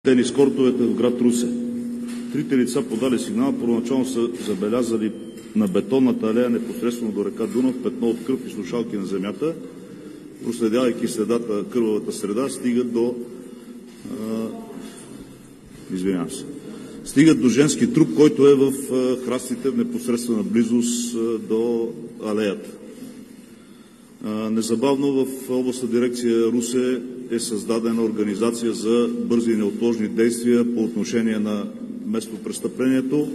тенис кортовете в град Русе. Трите лица, подали сигнал, първоначално са забелязали на бетонната алея непосредствено до река Дунав петно от кръв и слушалки на земята. Проследявайки следата, кървавата среда, стигат до женски труп, който е в храстите в непосредствена близост до алеята. Незабавно в областна дирекция Русе е създадена организация за бързи и неотложни действия по отношение на местопрестъплението.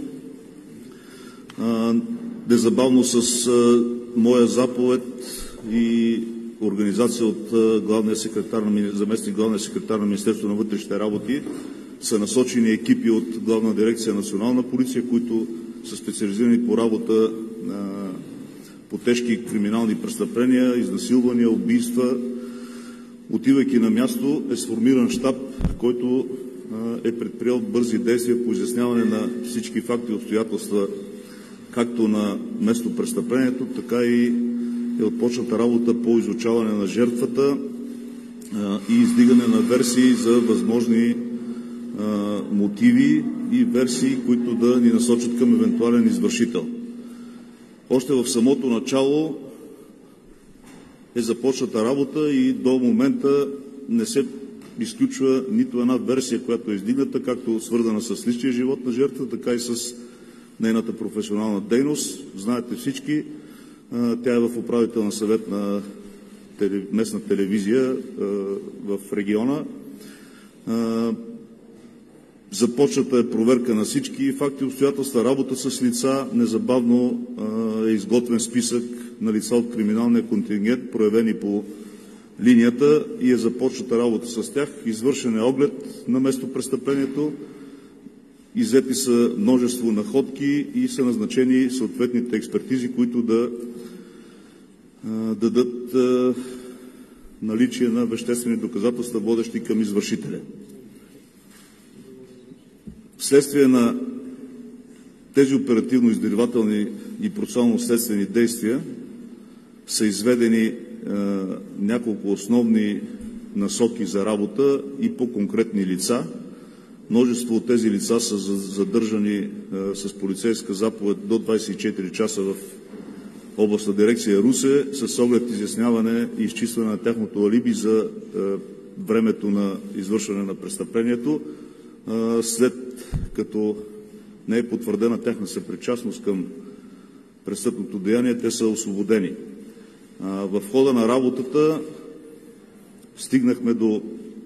Незабавно с моя заповед и организация от заместник главния секретар на Министерството на вътрешните работи са насочени екипи от Главна дирекция Национална полиция, които са специализирани по работа по тежки криминални престъпления, изнасилвания, убийства. Отивайки на място, е сформиран щаб, който е предприел бързи действия по изясняване на всички факти и обстоятелства, както на местопрестъплението, така и е отпочната работа по изучаване на жертвата и издигане на версии за възможни мотиви и версии, които да ни насочат към евентуален извършител. Още в самото начало е започната работа и до момента не се изключва нито една версия, която е издигната, както свързана с личния живот на жертвата, така и с нейната професионална дейност. Знаете всички, тя е в управителен съвет на местна телевизия в региона. Започната е проверка на всички факти и обстоятелства, работа с лица. Незабавно е изготвен списък на лица от криминалния контингент, проявени по линията, и е започната работа с тях. Извършен е оглед на местопрестъплението, иззети са множество находки и са назначени съответните експертизи, които да дадат наличие на веществени доказателства, водещи към извършителя. Вследствие на тези оперативно-издирвателни и процесуално-следствени действия са изведени няколко основни насоки за работа и по конкретни лица. Множество от тези лица са задържани с полицейска заповед до 24 часа в областна дирекция Русе с оглед изясняване и изчистване на тяхното алиби за времето на извършване на престъплението. След като не е потвърдена тяхна съпричастност към престъпното деяние, те са освободени. В хода на работата стигнахме до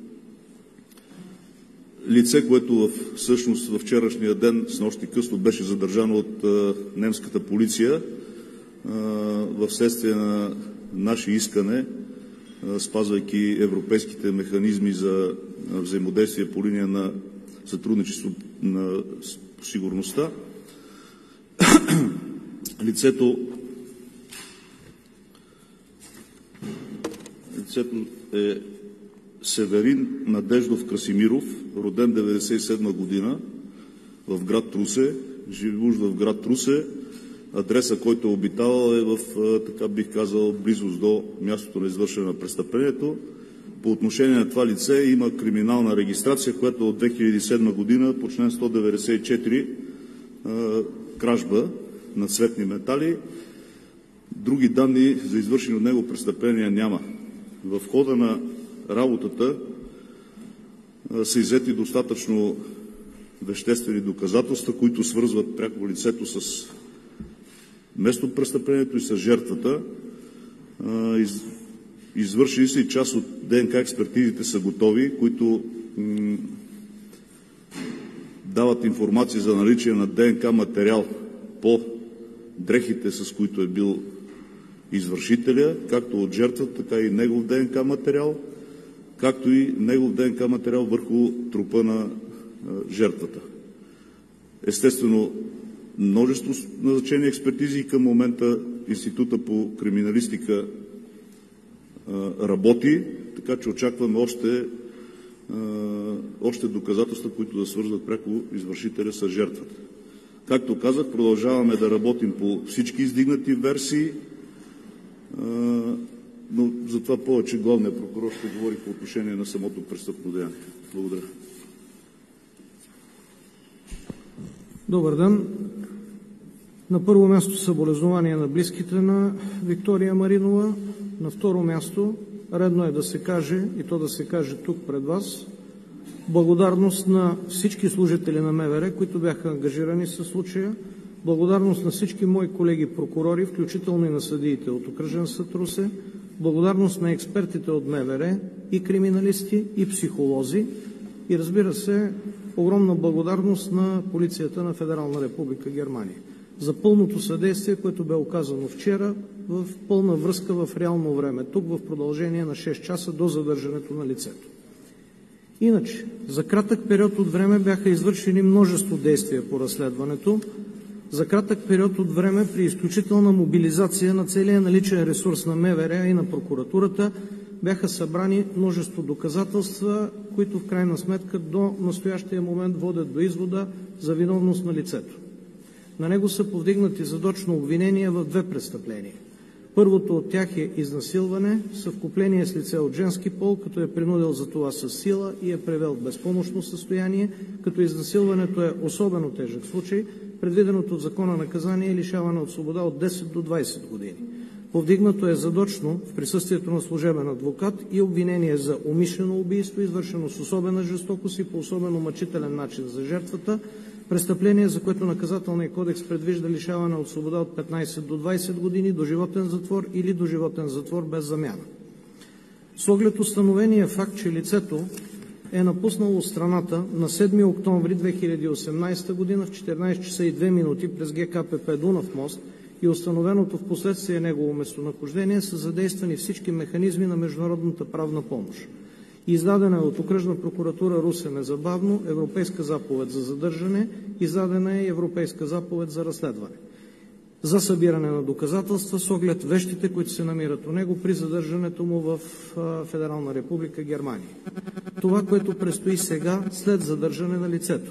лице, което всъщност във вчерашния ден, снощи късно, беше задържано от немската полиция в следствие на наше искане, спазвайки европейските механизми за взаимодействие по линия на сътрудничество на сигурността. Лицето е Северин Надеждов Красимиров, роден 1997 година в град Русе, живущ в град Русе. Адреса, който е обитавал, е в, така бих казал, близост до мястото на извършване на престъплението. По отношение на това лице има криминална регистрация, която от 2007 година по член 194 кражба на цветни метали. Други данни за извършени от него престъпления няма. В хода на работата са иззети достатъчно веществени доказателства, които свързват пряко лицето с местопрестъплението и с жертвата. Извършили са и част от ДНК експертизите са готови, които дават информация за наличие на ДНК материал по дрехите, с които е бил извършителя, както от жертвата, така и негов ДНК материал, както и негов ДНК материал върху трупа на жертвата. Естествено, множество назначени експертизи и към момента Института по криминалистика работи, така че очакваме още доказателства, които да свързват пряко извършителя с жертвата. Както казах, продължаваме да работим по всички издигнати версии, но за това повече главният прокурор ще говори по отношение на самото престъпно деяние. Благодаря. Добър ден! На първо място съболезнования на близките на Виктория Маринова. На второ място, редно е да се каже, и то да се каже тук пред Вас, благодарност на всички служители на МВР, които бяха ангажирани със случая, благодарност на всички мои колеги прокурори, включително и на съдиите от Окръжен съд Русе, благодарност на експертите от МВР и криминалисти, и психолози, и разбира се, огромна благодарност на полицията на Федерална република Германия за пълното съдействие, което бе оказано вчера в пълна връзка в реално време, тук в продължение на 6 часа до задържането на лицето. Иначе, за кратък период от време бяха извършени множество действия по разследването. За кратък период от време при изключителна мобилизация на целия наличен ресурс на МВР и на прокуратурата бяха събрани множество доказателства, които в крайна сметка до настоящия момент водят до извода за виновност на лицето. На него са повдигнати задочно обвинения в 2 престъпления. Първото от тях е изнасилване, съвкупление с лице от женски пол, като е принудил за това със сила и е привел в безпомощно състояние, като изнасилването е особено тежък случай, предвиденото от закона наказание е лишаване от свобода от 10 до 20 години. Повдигнато е задочно в присъствието на служебен адвокат и обвинение за умишлено убийство, извършено с особена жестокост и по особено мъчителен начин за жертвата, престъпление, за което Наказателният кодекс предвижда лишаване от свобода от 15 до 20 години, доживотен затвор или доживотен затвор без замяна. С оглед установения факт, че лицето е напуснало страната на 7 октомври 2018 г. в 14 часа и 2 минути през ГКПП Дунав мост и установеното в последствие негово местонахождение, са задействани всички механизми на международната правна помощ. Издадена е от Окръжна прокуратура Русе незабавно Европейска заповед за задържане, издадена е и Европейска заповед за разследване за събиране на доказателства с оглед вещите, които се намират у него при задържането му в Федерална република Германия. Това, което предстои сега след задържане на лицето.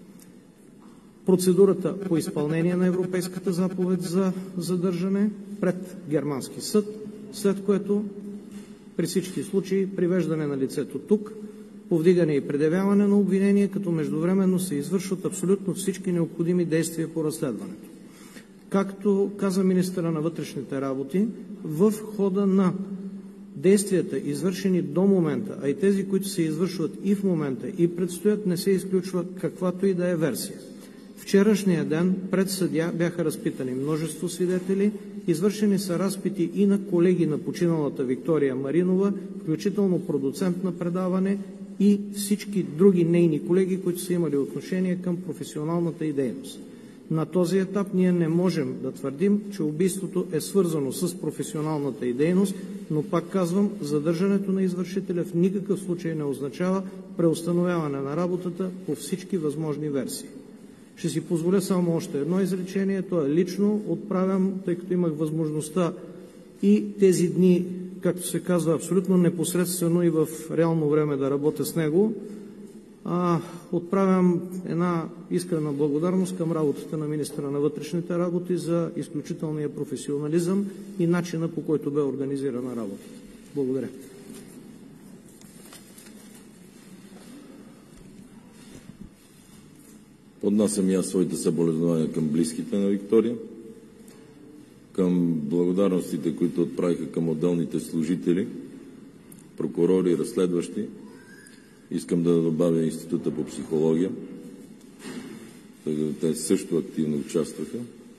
Процедурата по изпълнение на Европейската заповед за задържане пред германски съд, след което при всички случаи привеждане на лицето тук, повдигане и предявяване на обвинение, като междувременно се извършват абсолютно всички необходими действия по разследването. Както каза министъра на вътрешните работи, в хода на действията, извършени до момента, а и тези, които се извършват и в момента и предстоят, не се изключва каквато и да е версия. Вчерашния ден пред съдия бяха разпитани множество свидетели, извършени са разпити и на колеги на починалата Виктория Маринова, включително продуцент на предаване и всички други нейни колеги, които са имали отношение към професионалната й дейност. На този етап ние не можем да твърдим, че убийството е свързано с професионалната й дейност, но пак казвам, задържането на извършителя в никакъв случай не означава преустановяване на работата по всички възможни версии. Ще си позволя само още едно изречение, то е лично, отправям, тъй като имах възможността и тези дни, както се казва, абсолютно непосредствено и в реално време да работя с него, отправям една искрена благодарност към работата на министъра на вътрешните работи за изключителния професионализъм и начина, по който бе организирана работата. Благодаря. Поднасям и аз своите съболезнования към близките на Виктория, към благодарностите, които отправиха към отделните служители, прокурори, разследващи. Искам да добавя Института по психология, тъй като те също активно участваха,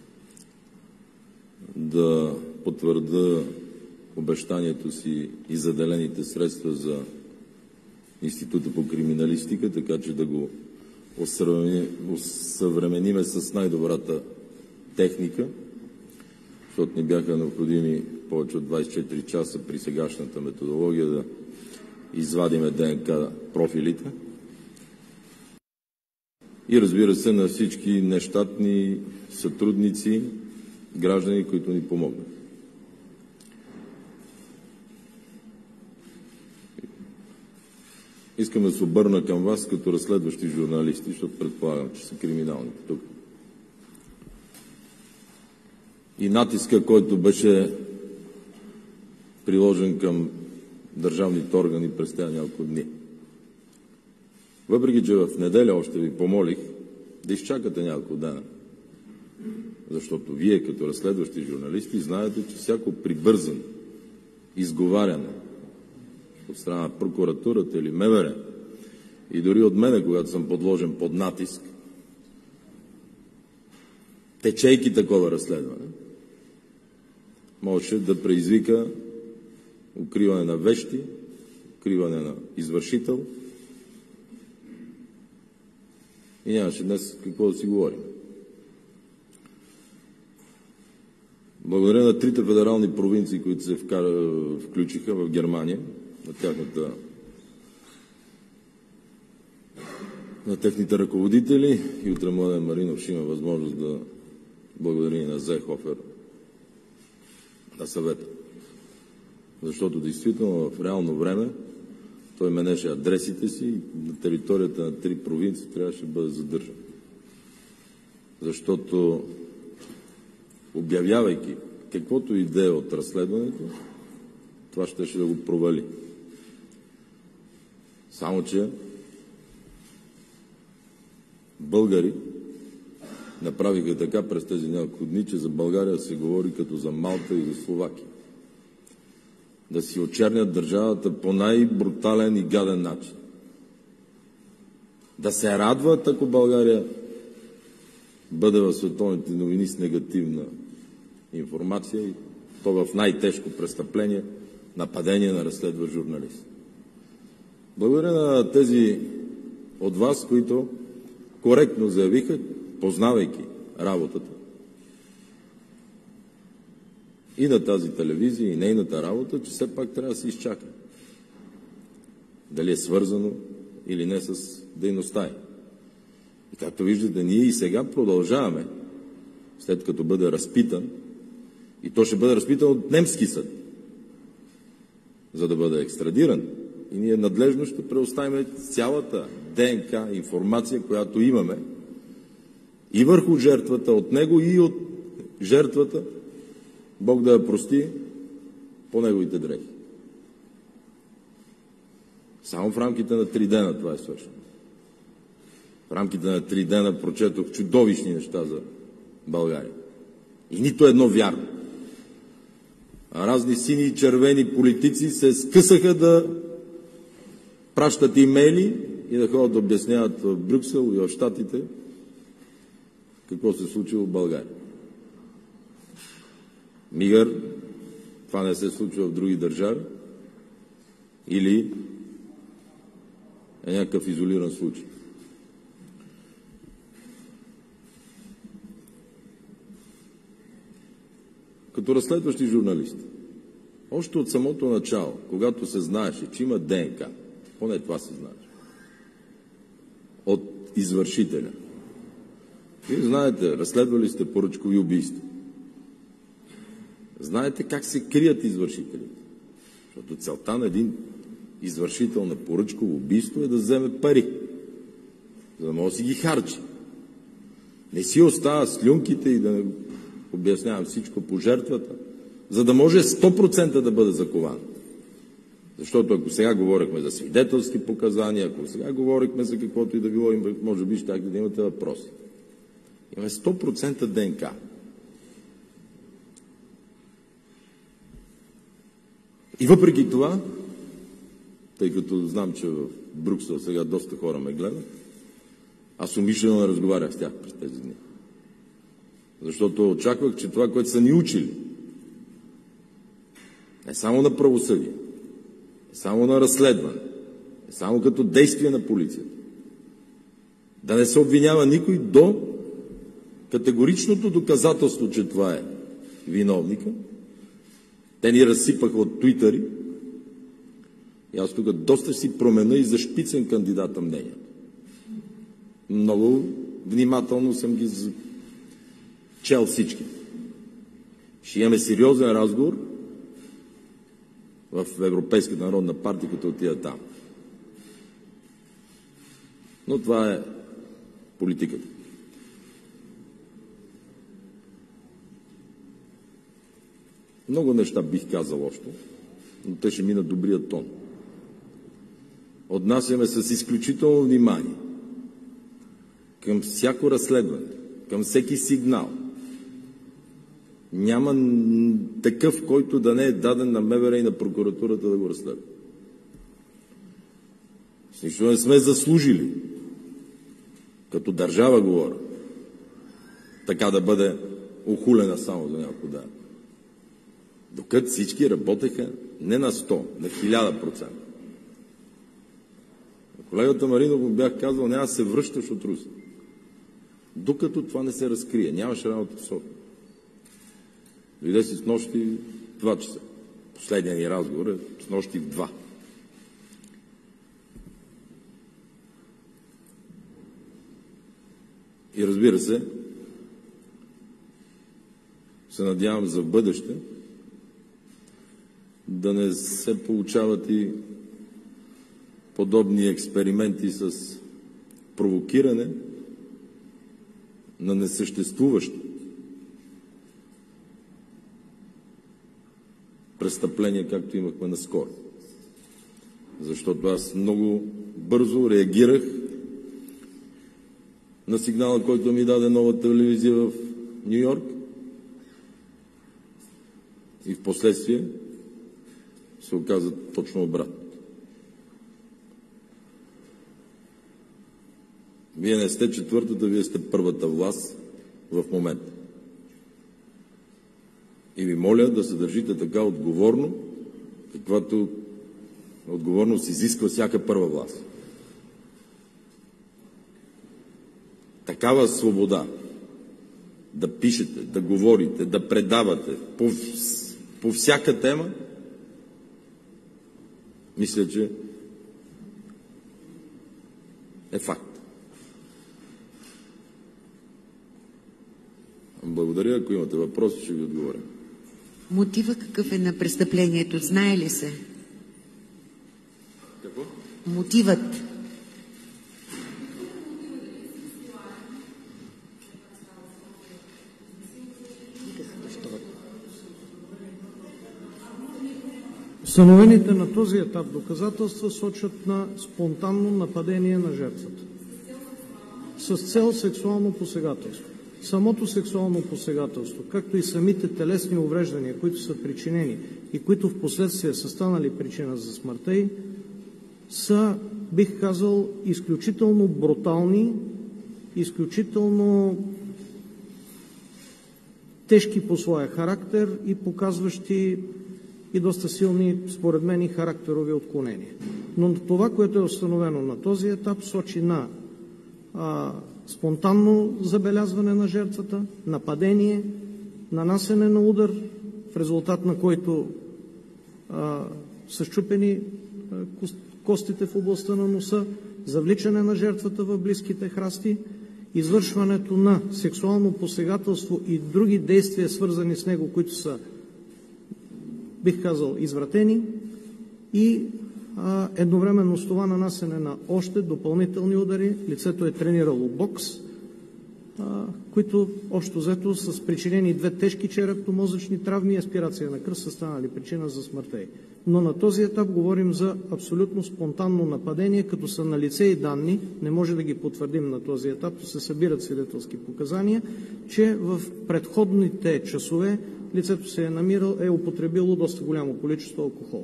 да потвърда обещанието си и заделените средства за Института по криминалистика, така че да го осъвремениме с най-добрата техника, защото ни бяха необходими повече от 24 часа при сегашната методология да извадиме ДНК профилите. И разбира се, на всички нещатни сътрудници, граждани, които ни помогнат. Искам да се обърна към вас като разследващи журналисти, защото предполагам, че са криминалните тук. И натиска, който беше приложен към държавните органи през тези няколко дни. Въпреки че в неделя още ви помолих да изчакате няколко дена, защото вие като разследващи журналисти знаете, че всяко прибързано изговаряне от страна на прокуратурата или МВР и дори от мене, когато съм подложен под натиск, течейки такова разследване, можеше да предизвика укриване на вещи, укриване на извършител и нямаше днес какво да си говорим. Благодаря на трите федерални провинции, които се включиха в Германия, на техните ръководители, и утре Младен Маринов ще има възможност да благодари на Зехофер на съвета. Защото действително в реално време той менеше адресите си и на територията на 3 провинции трябваше да бъде задържан. Защото обявявайки каквото и да е от разследването, това щеше да го провали. Само че българи направиха така през тези няколко дни, че за България се говори като за Малта и за Словакия. Да си очернят държавата по най-брутален и гаден начин. Да се радват, ако България бъде в световните новини с негативна информация и то в най-тежко престъпление – нападение на разследващ журналист. Благодаря на тези от вас, които коректно заявиха, познавайки работата и на тази телевизия, и нейната работа, че все пак трябва да се изчака. Дали е свързано или не с дейността ѝ. И както виждате, ние и сега продължаваме, след като бъде разпитан, и то ще бъде разпитан от немски съд, за да бъде екстрадиран. И ние надлежно ще предоставим цялата ДНК информация, която имаме, и върху жертвата от него, и от жертвата, Бог да я прости, по неговите дрехи. Само в рамките на 3 дена това е свършено. В рамките на 3 дена прочетох чудовищни неща за България. И нито едно вярно. А разни сини и червени политици се скъсаха да пращат имейли и да ходят да обясняват в Брюксел и в Щатите какво се случило в България. Мигър, това не се случва в други държави, или е някакъв изолиран случай. Като разследващи журналисти, още от самото начало, когато се знаеше, че има ДНК, поне това се знаеше, от извършителя. Вие знаете, разследвали сте поръчкови убийства. Знаете как се крият извършителите. Защото целта на един извършител на поръчково убийство е да вземе пари, за да може да си ги харчи. Не си остава слюнките и да не обяснявам всичко по жертвата, за да може 100% да бъде закован. Защото ако сега говорихме за свидетелски показания, ако сега говорихме за каквото и да било, може би щяхте да имате въпроси. Имаме 100% ДНК. И въпреки това, тъй като знам, че в Брюксел сега доста хора ме гледат, аз умишлено не разговарях с тях през тези дни. Защото очаквах, че това, което са ни учили, е само на правосъдие, е само на разследване, е само като действие на полицията. Да не се обвинява никой до категоричното доказателство, че това е виновника. Те ни разсипаха от туитъри и аз тук доста си променя и за шпицен кандидата мнение. Много внимателно съм ги чел всички. Ще имаме сериозен разговор в Европейската народна партия, като отида там. Но това е политиката. Много неща бих казал още, но те ще минат добрия тон. Отнасяме с изключително внимание към всяко разследване, към всеки сигнал. Няма такъв, който да не е даден на МВР и на прокуратурата да го разследва. С нищо не сме заслужили, като държава говоря, така да бъде охулена само за няколко дена. Докато всички работеха не на 100, на 1000%. Колегата Маринов му бях казал, няма да се връщаш от Руси. Докато това не се разкрие, нямаше работа в София. Дойде си с нощи 2 часа. Последният ни разговор е с нощи в 2. И разбира се, надявам за в бъдеще да не се получават и подобни експерименти с провокиране на несъществуващо престъпление, както имахме наскоро. Защото аз много бързо реагирах на сигнала, който ми даде Нова телевизия в Ню Йорк и в последствие се оказа точно обратно. Вие не сте четвъртата, вие сте първата власт в момента. И ви моля да се държите така отговорно, каквато отговорност изисква всяка първа власт. Такава свобода да пишете, да говорите, да предавате по всяка тема, мисля, че е факт. Благодаря. Ако имате въпроси, ще ви отговоря. Мотива какъв е на престъплението? Знае ли се? Какво? Мотивът. Установените на този етап доказателства сочат на спонтанно нападение на жертвата с цел сексуално посегателство. Самото сексуално посегателство, както и самите телесни увреждания, които са причинени и които в последствие са станали причина за смъртта й, са, бих казал, изключително брутални, изключително тежки по своя характер и показващи и доста силни, според мен, и характерови отклонения. Но това, което е установено на този етап, сочи на спонтанно забелязване на жертвата, нападение, нанасене на удар, в резултат на който са счупени костите в областта на носа, завличане на жертвата в близките храсти, извършването на сексуално посегателство и други действия, свързани с него, които са, бих казал, извратени, и едновременно с това нанасене на още допълнителни удари. Лицето е тренирало бокс, които общо взето с причинени 2 тежки черепно-мозъчни травми и аспирация на кръв са станали причина за смъртта й. Но на този етап говорим за абсолютно спонтанно нападение, като са налице и данни, не може да ги потвърдим на този етап, се събират свидетелски показания, че в предходните часове лицето се е употребило доста голямо количество алкохол.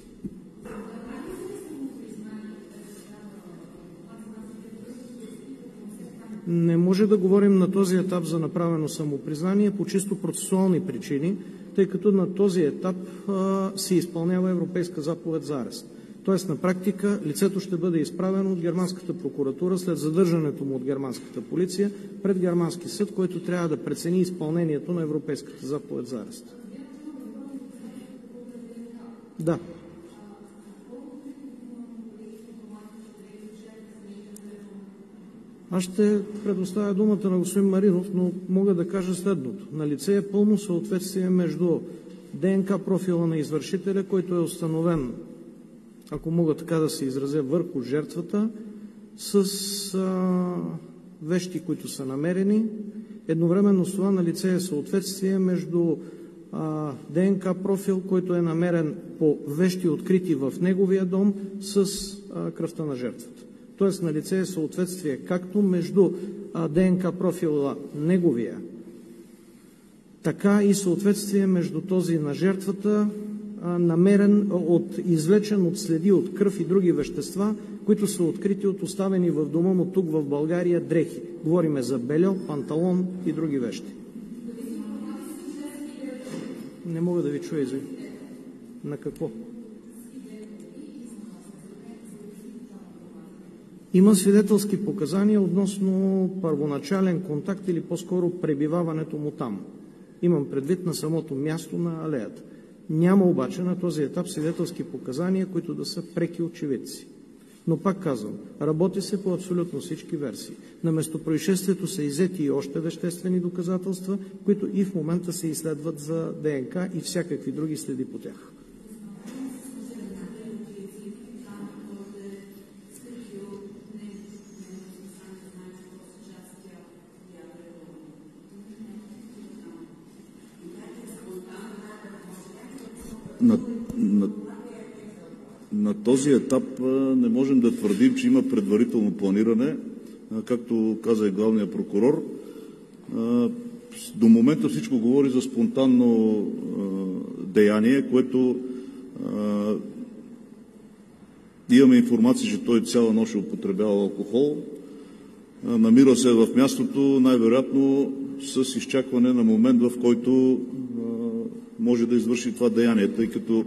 Не може да говорим на този етап за направено самопризнание по чисто процесуални причини, тъй като на този етап се изпълнява Европейска заповед за арест. Тоест на практика лицето ще бъде изправено от германската прокуратура след задържането му от германската полиция пред германски съд, който трябва да прецени изпълнението на Европейската заповед за арест. Да. Аз ще предоставя думата на господин Маринов, но мога да кажа следното. Налице е пълно съответствие между ДНК профила на извършителя, който е установен, ако мога така да се изразя, върху жертвата, с вещи, които са намерени. Едновременно с това налице е съответствие между ДНК профил, който е намерен по вещи, открити в неговия дом, с кръвта на жертвата. Тоест налице е съответствие както между ДНК профила неговия, така и съответствие между този на жертвата, намерен извлечен от следи от кръв и други вещества, които са открити от оставени в дома му тук в България дрехи. Говориме за бельо, панталон и други вещи. Не мога да ви чуя, извиня. На какво? Има свидетелски показания относно първоначален контакт или по-скоро пребиваването му там. Имам предвид на самото място на алеята. Няма обаче на този етап свидетелски показания, които да са преки очевидци. Но пак казвам, работи се по абсолютно всички версии. На местопроизшествието са иззети и още веществени доказателства, които и в момента се изследват за ДНК и всякакви други следи по тях. На този етап не можем да твърдим, че има предварително планиране, както каза и главният прокурор. До момента всичко говори за спонтанно деяние, което имаме информация, че той цяла нощ употребява алкохол. Намира се в мястото, най-вероятно с изчакване на момент, в който може да извърши това деяние, тъй като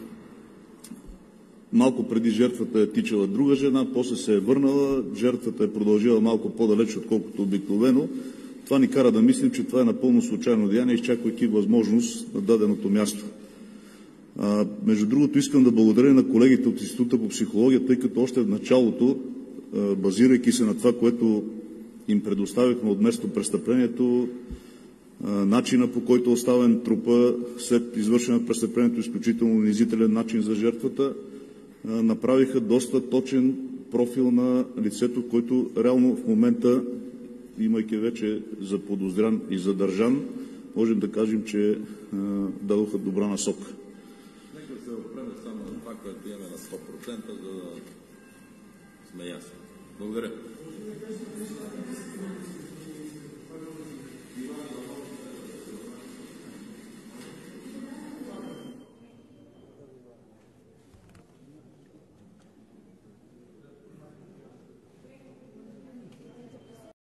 малко преди жертвата е тичала друга жена, после се е върнала, жертвата е продължила малко по-далеч, отколкото обикновено. Това ни кара да мислим, че това е напълно случайно деяние, изчаквайки възможност на даденото място. Между другото, искам да благодаря на колегите от Института по психология, тъй като още в началото, базирайки се на това, което им предоставихме от местопрестъплението, начина, по който е оставен трупа след извършване на престъплението, изключително унизителен начин за жертвата, направиха доста точен профил на лицето, който реално в момента, имайки вече заподозрян и задържан, можем да кажем, че дадоха добра насока. Нека се опреме само на това, което имаме на 100%, за да сме ясни. Благодаря.